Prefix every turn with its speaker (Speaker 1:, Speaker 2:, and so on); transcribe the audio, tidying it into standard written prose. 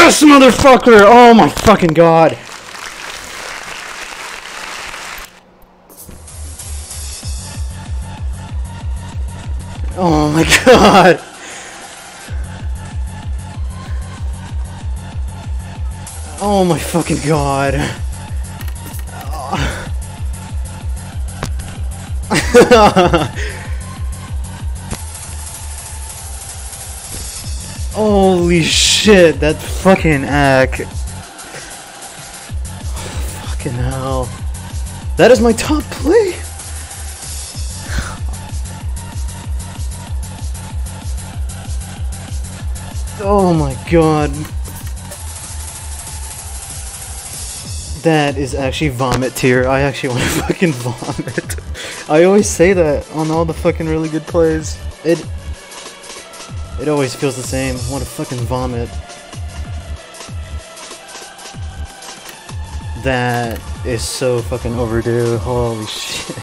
Speaker 1: Yes, motherfucker! Oh my fucking god. Oh my god. Oh my fucking god. Holy shit, that fucking act. Fucking hell. That is my top play? Oh my god. That is actually vomit tier. I actually want to fucking vomit. I always say that on all the fucking really good plays. It always feels the same. I want to fucking vomit. That is so fucking overdue. Holy shit.